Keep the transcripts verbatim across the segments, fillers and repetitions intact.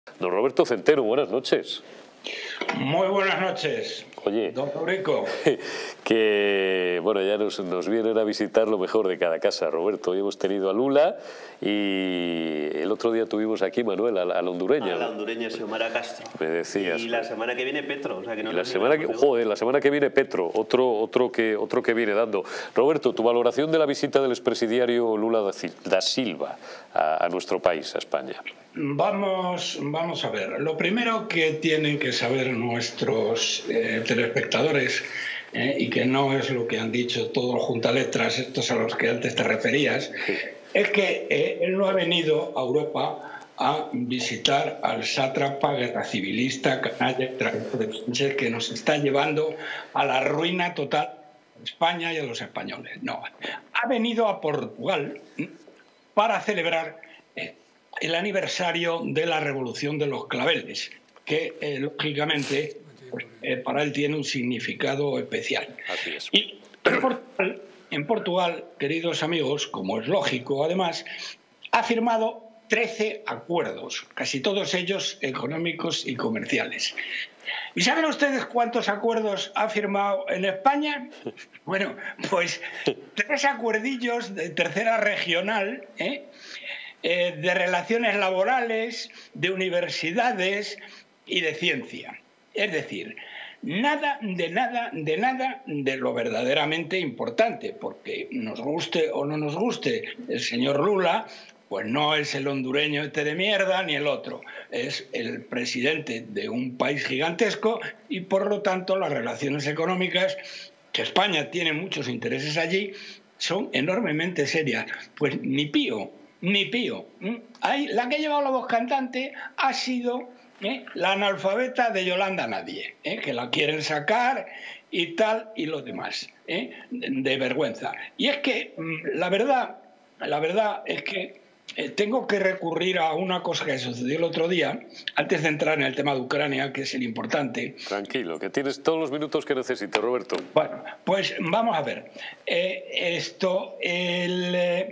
Don Roberto Centeno, buenas noches. Muy buenas noches. Oye, don Eurico, que bueno, ya nos, nos vienen a visitar lo mejor de cada casa, Roberto. Hoy hemos tenido a Lula y el otro día tuvimos aquí, Manuel, a la, a la hondureña. A la hondureña, Xiomara Castro. Me decías. Y la semana que viene Petro. O sea, que no y la semana que, joder, la semana que viene Petro, otro, otro, que, otro que viene dando. Roberto, tu valoración de la visita del expresidiario Lula da Silva a, a nuestro país, a España. Vamos, vamos a ver. Lo primero que tienen que saber nuestros eh, telespectadores, eh, y que no es lo que han dicho todos los juntaletras, estos a los que antes te referías, sí. es que eh, él no ha venido a Europa a visitar al sátrapa guerra civilista canalla que nos está llevando a la ruina total a España y a los españoles. No, ha venido a Portugal para celebrar eh, el aniversario de la Revolución de los Claveles, que eh, lógicamente pues, eh, para él tiene un significado especial. Así es. Y en Portugal, en Portugal, queridos amigos, como es lógico además, ha firmado trece acuerdos, casi todos ellos económicos y comerciales. ¿Y saben ustedes cuántos acuerdos ha firmado en España? Bueno, pues tres acuerdillos de tercera regional, ¿eh? Eh, de relaciones laborales, de universidades y de ciencia. Es decir, nada de nada de nada de lo verdaderamente importante, porque nos guste o no nos guste el señor Lula, pues no es el hondureño este de mierda ni el otro, es el presidente de un país gigantesco y por lo tanto las relaciones económicas, que España tiene muchos intereses allí, son enormemente serias. Pues ni pío. Ni pío. Ahí, la que ha llevado la voz cantante ha sido ¿eh? la analfabeta de Yolanda Nadie, ¿eh? que la quieren sacar y tal y lo demás, ¿eh? de, de vergüenza. Y es que la verdad, la verdad es que eh, tengo que recurrir a una cosa que sucedió el otro día, antes de entrar en el tema de Ucrania, que es el importante. Tranquilo, que tienes todos los minutos que necesites, Roberto. Bueno, pues vamos a ver. Eh, esto, el, eh,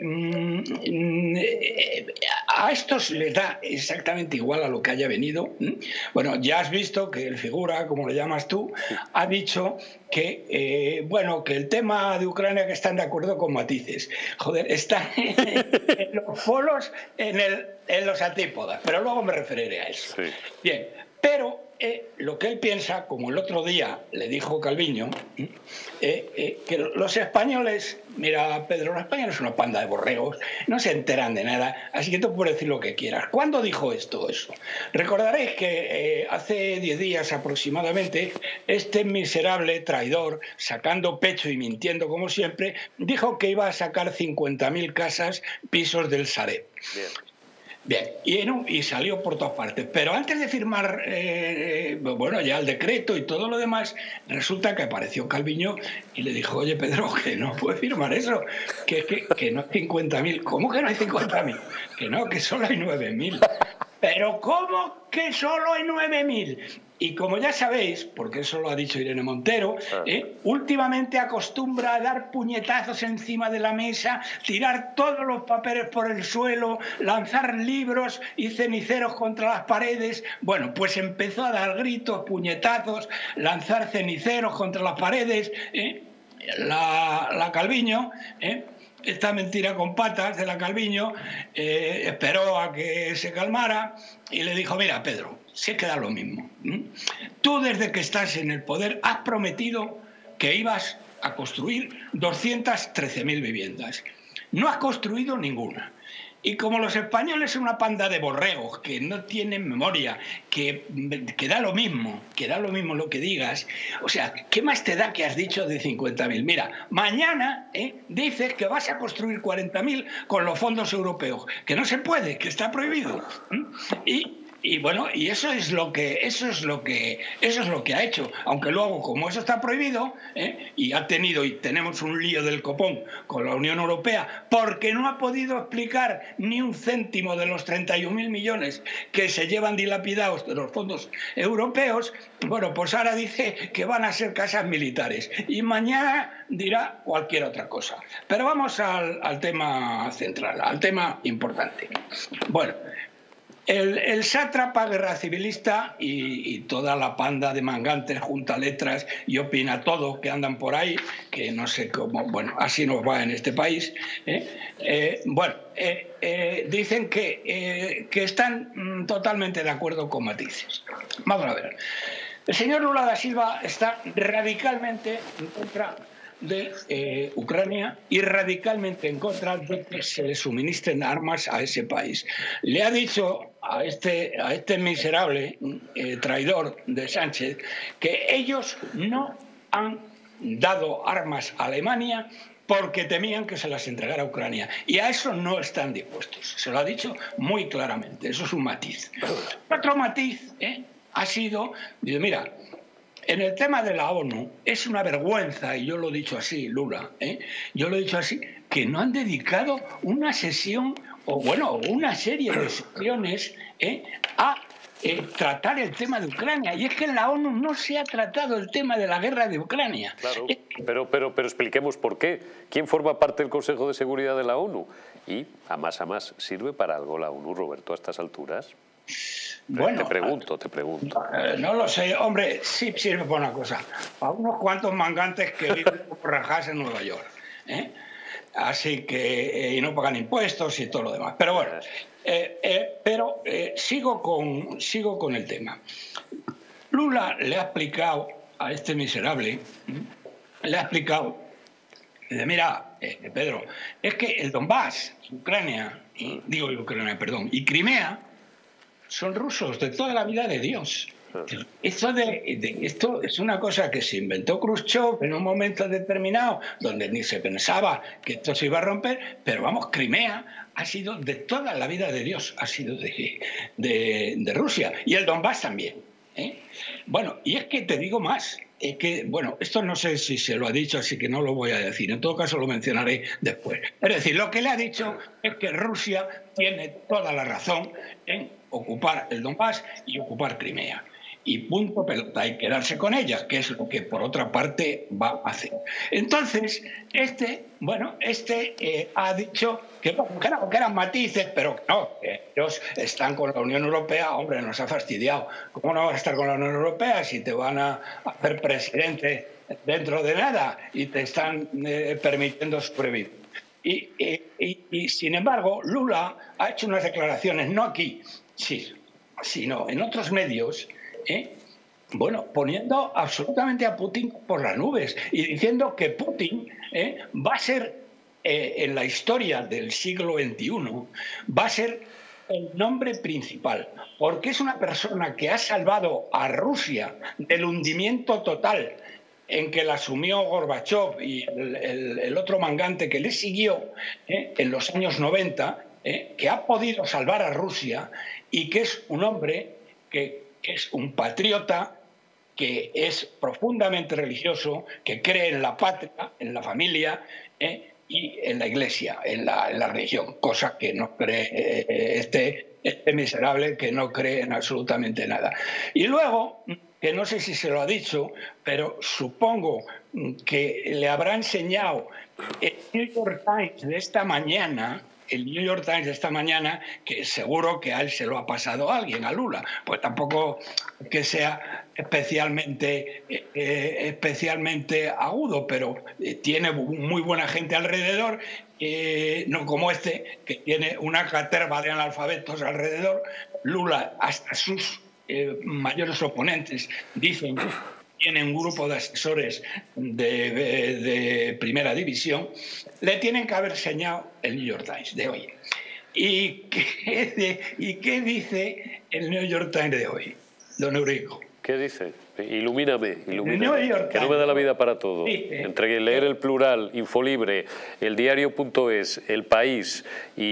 eh, a estos les da exactamente igual a lo que haya venido. Bueno, ya has visto que el figura, como le llamas tú, ha dicho que, eh, bueno, que el tema de Ucrania que están de acuerdo con matices. Joder, están en los polos, en, el, en los antípodas, pero luego me referiré a eso. Sí. Bien, pero eh, lo que él piensa, como el otro día le dijo Calviño, eh, eh, que los españoles, mira Pedro, los españoles son una panda de borregos, no se enteran de nada, así que tú puedes decir lo que quieras. ¿Cuándo dijo esto eso? Recordaréis que eh, hace diez días aproximadamente, este miserable traidor, sacando pecho y mintiendo como siempre, dijo que iba a sacar cincuenta mil casas, pisos del Sareb. Bien. Bien, y, no, y salió por todas partes. Pero antes de firmar, eh, bueno, ya el decreto y todo lo demás, resulta que apareció Calviño y le dijo, oye, Pedro, que no puedes firmar eso, que, que, que no hay cincuenta mil. ¿Cómo que no hay cincuenta mil? Que no, que solo hay nueve mil. ¿Pero cómo que solo hay nueve mil? Y como ya sabéis, porque eso lo ha dicho Irene Montero, ¿eh? últimamente acostumbra a dar puñetazos encima de la mesa, tirar todos los papeles por el suelo, lanzar libros y ceniceros contra las paredes. Bueno, pues empezó a dar gritos, puñetazos, lanzar ceniceros contra las paredes. ¿eh? La, la Calviño, ¿eh? esta mentira con patas de la Calviño, eh, esperó a que se calmara y le dijo, mira, Pedro, se queda lo mismo. ¿Mm? Tú desde que estás en el poder has prometido que ibas a construir doscientas trece mil viviendas. No has construido ninguna. Y como los españoles son una panda de borregos que no tienen memoria, que, que da lo mismo, que da lo mismo lo que digas, o sea, ¿qué más te da que has dicho de cincuenta mil? Mira, mañana ¿eh? dices que vas a construir cuarenta mil con los fondos europeos, que no se puede, que está prohibido. ¿Mm? Y Y bueno, y eso es lo que eso es lo que eso es lo que ha hecho, aunque luego como eso está prohibido, ¿eh? y ha tenido y tenemos un lío del copón con la Unión Europea porque no ha podido explicar ni un céntimo de los treinta y un mil millones que se llevan dilapidados de los fondos europeos. Bueno, pues ahora dice que van a ser casas militares y mañana dirá cualquier otra cosa. Pero vamos al, al tema central, al tema importante. Bueno, El, el sátrapa guerra civilista y, y toda la panda de mangantes junta letras y opina todo que andan por ahí, que no sé cómo, bueno, así nos va en este país, ¿eh? Eh, bueno, eh, eh, dicen que, eh, que están mm, totalmente de acuerdo con matices. Vamos a ver. El señor Lula da Silva está radicalmente en contra de eh, Ucrania y radicalmente en contra de que se le suministren armas a ese país. Le ha dicho a este, a este miserable eh, traidor de Sánchez que ellos no han dado armas a Alemania porque temían que se las entregara a Ucrania. Y a eso no están dispuestos. Se lo ha dicho muy claramente. Eso es un matiz. Otro matiz ¿eh? ha sido, dice, mira, en el tema de la ONU es una vergüenza, y yo lo he dicho así, Lula, ¿eh? yo lo he dicho así, que no han dedicado una sesión, o bueno, una serie de sesiones ¿eh? a eh, tratar el tema de Ucrania. Y es que en la ONU no se ha tratado el tema de la guerra de Ucrania. Claro, pero, pero, pero expliquemos por qué. ¿Quién forma parte del Consejo de Seguridad de la ONU? Y, a más a más, ¿sirve para algo la ONU, Roberto, a estas alturas? Bueno, te pregunto, te pregunto. Eh, no lo sé, hombre, sí sirve para una cosa. Para unos cuantos mangantes que viven por rajas en Nueva York. ¿eh? Así que, eh, y no pagan impuestos y todo lo demás. Pero bueno, eh, eh, pero eh, sigo, con, sigo con el tema. Lula le ha explicado a este miserable, le ha explicado, dice, mira, eh, Pedro, es que el Donbass, Ucrania, y, digo Ucrania, perdón, y Crimea, son rusos de toda la vida de Dios. Esto, de, de, esto es una cosa que se inventó Khrushchev en un momento determinado, donde ni se pensaba que esto se iba a romper, pero vamos, Crimea ha sido de toda la vida de Dios, ha sido de, de, de Rusia, y el Donbass también. ¿eh? Bueno, y es que te digo más, es que, bueno, esto no sé si se lo ha dicho, así que no lo voy a decir, en todo caso lo mencionaré después. Es decir, lo que le ha dicho es que Rusia tiene toda la razón en ocupar el Donbass y ocupar Crimea. Y punto pelota, y quedarse con ella, que es lo que por otra parte va a hacer. Entonces, este, bueno, este eh, ha dicho que, bueno, que, eran, que eran matices, pero no, que ellos están con la Unión Europea, hombre, nos ha fastidiado. ¿Cómo no vas a estar con la Unión Europea si te van a hacer presidente dentro de nada y te están eh, permitiendo sobrevivir? Y, y, y, y sin embargo, Lula ha hecho unas declaraciones, no aquí, sí, sino en otros medios, ¿eh? bueno, poniendo absolutamente a Putin por las nubes y diciendo que Putin ¿eh? va a ser, eh, en la historia del siglo veintiuno, va a ser el nombre principal, porque es una persona que ha salvado a Rusia del hundimiento total en que la asumió Gorbachev y el, el, el otro mangante que le siguió ¿eh? en los años noventa, ¿eh? que ha podido salvar a Rusia y que es un hombre que es un patriota, que es profundamente religioso, que cree en la patria, en la familia ¿eh? y en la iglesia, en la, en la religión, cosa que no cree eh, este, este miserable, que no cree en absolutamente nada. Y luego, que no sé si se lo ha dicho, pero supongo que le habrá enseñado el New York Times de esta mañana, el New York Times de esta mañana, que seguro que a él se lo ha pasado a alguien, a Lula, pues tampoco que sea especialmente, eh, especialmente agudo, pero eh, tiene muy buena gente alrededor, eh, no como este, que tiene una caterva de analfabetos alrededor. Lula, hasta sus eh, mayores oponentes, dicen que tiene un grupo de asesores de, de, de primera división, le tienen que haber enseñado el New York Times de hoy. ¿Y qué, de, ¿Y qué dice el New York Times de hoy, don Eurico? ¿Qué dice? Ilumíname, ilumíname. New York que no me da la vida para todo. Sí, eh. Entre leer El Plural, Infolibre, El Diario punto es, El País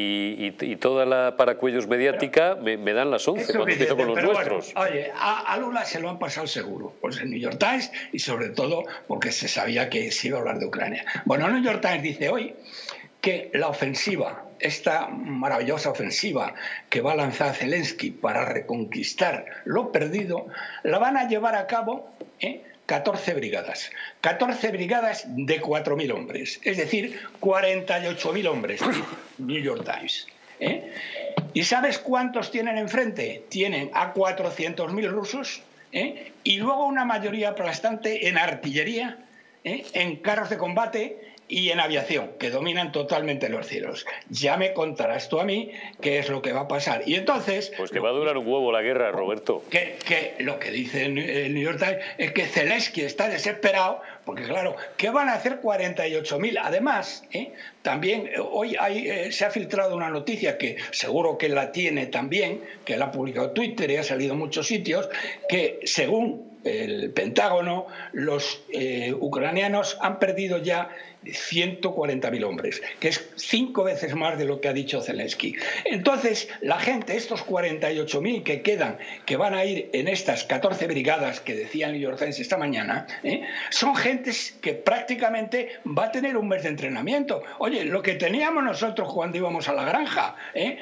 y, y, y toda la paracuellos mediática, pero, me, me dan las once cuando empiezo con los nuestros. Bueno, oye, a, a Lula se lo han pasado seguro, pues el New York Times, y sobre todo porque se sabía que se iba a hablar de Ucrania. Bueno, el New York Times dice hoy que la ofensiva, esta maravillosa ofensiva que va a lanzar Zelensky para reconquistar lo perdido, la van a llevar a cabo ¿eh? catorce brigadas. catorce brigadas de cuatro mil hombres, es decir, cuarenta y ocho mil hombres, New York Times. ¿eh? ¿Y sabes cuántos tienen enfrente? Tienen a cuatrocientos mil rusos, ¿eh? Y luego una mayoría aplastante en artillería, ¿eh? En carros de combate y en aviación, que dominan totalmente los cielos. Ya me contarás tú a mí qué es lo que va a pasar. Y entonces... Pues que va a durar un huevo la guerra, Roberto. Que, que lo que dice el New York Times es que Zelensky está desesperado, porque claro, ¿qué van a hacer cuarenta y ocho mil? Además, ¿eh? también hoy hay, eh, se ha filtrado una noticia que seguro que la tiene también, que la ha publicado Twitter y ha salido en muchos sitios, que según el Pentágono, los eh, ucranianos han perdido ya ciento cuarenta mil hombres, que es cinco veces más de lo que ha dicho Zelensky. Entonces, la gente, estos cuarenta y ocho mil que quedan, que van a ir en estas catorce brigadas que decía el New York Times esta mañana, ¿eh? son gentes que prácticamente va a tener un mes de entrenamiento. Oye, lo que teníamos nosotros cuando íbamos a la granja, ¿eh?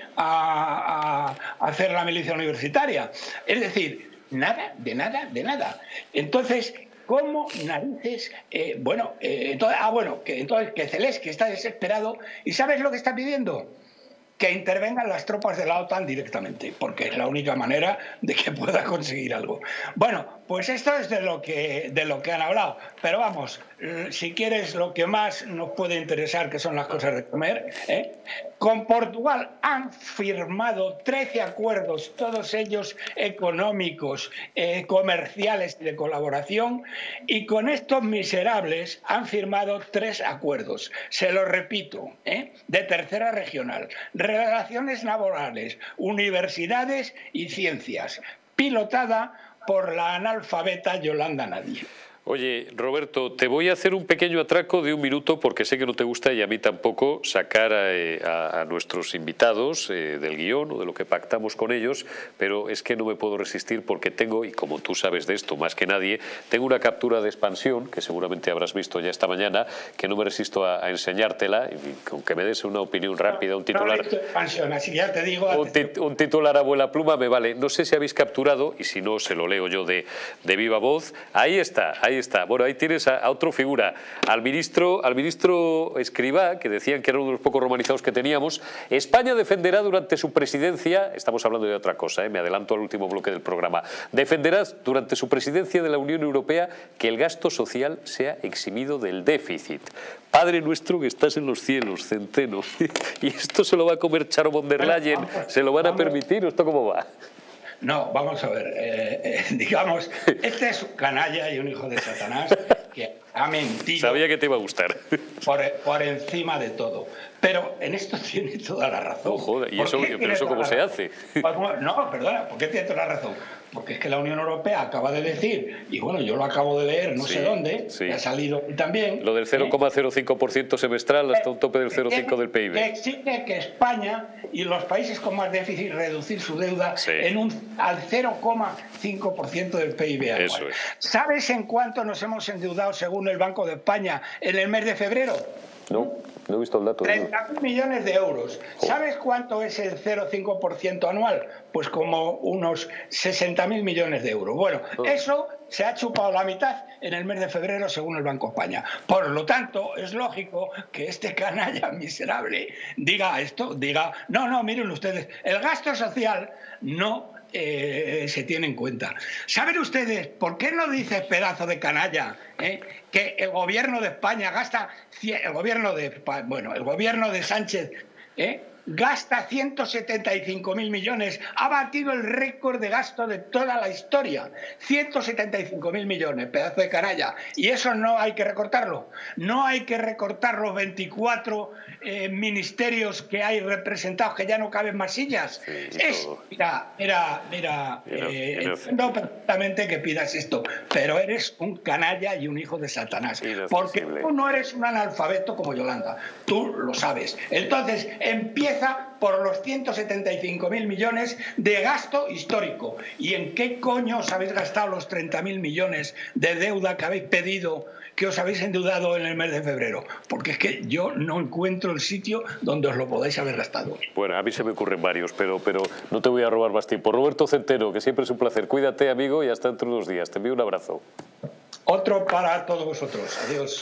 a, a, a hacer la milicia universitaria. Es decir, nada, de nada, de nada. Entonces, ¿cómo narices? Eh, bueno, eh, entonces, ah, bueno, que entonces que Zelensky está desesperado y ¿sabes lo que está pidiendo? Que intervengan las tropas de la OTAN directamente, porque es la única manera de que pueda conseguir algo. Bueno, pues esto es de lo que, de lo que han hablado. Pero vamos, si quieres lo que más nos puede interesar, que son las cosas de comer, ¿eh? Con Portugal han firmado trece acuerdos, todos ellos económicos, eh, comerciales y de colaboración, y con estos miserables han firmado tres acuerdos. Se lo repito, ¿eh? de tercera regional. Relaciones laborales, universidades y ciencias, pilotada por la analfabeta Yolanda Nadie. Oye, Roberto, te voy a hacer un pequeño atraco de un minuto porque sé que no te gusta y a mí tampoco sacar a, a, a nuestros invitados eh, del guión o de lo que pactamos con ellos, pero es que no me puedo resistir porque tengo, y como tú sabes de esto más que nadie, tengo una captura de Expansión, que seguramente habrás visto ya esta mañana, que no me resisto a, a enseñártela, y aunque me des una opinión rápida, un titular... No, no Expansión, así que ya te digo... Un, tit, un titular a vuela pluma me vale. No sé si habéis capturado, y si no, se lo leo yo de, de viva voz. Ahí está, ahí está. Bueno, ahí tienes a, a otra figura, al ministro, al ministro Escrivá, que decían que era uno de los pocos romanizados que teníamos. España defenderá durante su presidencia, estamos hablando de otra cosa, ¿eh? Me adelanto al último bloque del programa, defenderá durante su presidencia de la Unión Europea que el gasto social sea eximido del déficit. Padre nuestro que estás en los cielos, Centeno. Y esto se lo va a comer Charo von der Leyen, ¿se lo van a permitir o esto cómo va? No, vamos a ver, eh, eh, digamos, este es un canalla y un hijo de Satanás que ha mentido. Sabía que te iba a gustar. Por, por encima de todo. Pero en esto tiene toda la razón. Oh, joder, ¿y eso, pero eso cómo se hace? No, perdona, ¿por qué tiene toda la razón? Porque es que la Unión Europea acaba de decir, y bueno, yo lo acabo de leer, no sí, sé dónde, sí. ha salido también... Lo del cero coma cero cinco por ciento semestral hasta un tope del cero coma cinco por ciento del P I B. Que exige que España y los países con más déficit reducir su deuda sí. en un, al cero coma cinco por ciento del P I B anual. Eso es. ¿Sabes en cuánto nos hemos endeudado según el Banco de España en el mes de febrero? No, no he visto el dato. treinta mil millones de euros. ¿Sabes cuánto es el cero coma cinco por ciento anual? Pues como unos sesenta mil millones de euros. Bueno, oh. eso se ha chupado la mitad en el mes de febrero según el Banco de España. Por lo tanto, es lógico que este canalla miserable diga esto, diga, no, no, miren ustedes, el gasto social no eh, se tiene en cuenta. ¿Saben ustedes por qué no dice pedazo de canalla eh, que el gobierno de España gasta, el gobierno de, bueno, el gobierno de Sánchez eh, gasta ciento setenta y cinco mil millones, ha batido el récord de gasto de toda la historia, ciento setenta y cinco mil millones, pedazo de canalla, y eso no hay que recortarlo, no hay que recortar los veinticuatro eh, ministerios que hay representados, que ya no caben más sillas. Sí, es, mira, mira, mira, eh, entiendo perfectamente que pidas esto, pero eres un canalla y un hijo de Satanás, porque tú no eres un analfabeto como Yolanda, tú lo sabes. Entonces, empieza por los ciento setenta y cinco mil millones de gasto histórico. ¿Y en qué coño os habéis gastado los treinta mil millones de deuda que habéis pedido, que os habéis endeudado en el mes de febrero? Porque es que yo no encuentro el sitio donde os lo podáis haber gastado. Bueno, a mí se me ocurren varios, pero, pero no te voy a robar más tiempo. Roberto Centeno, que siempre es un placer. Cuídate, amigo, y hasta dentro de unos días. Te envío un abrazo. Otro para todos vosotros. Adiós.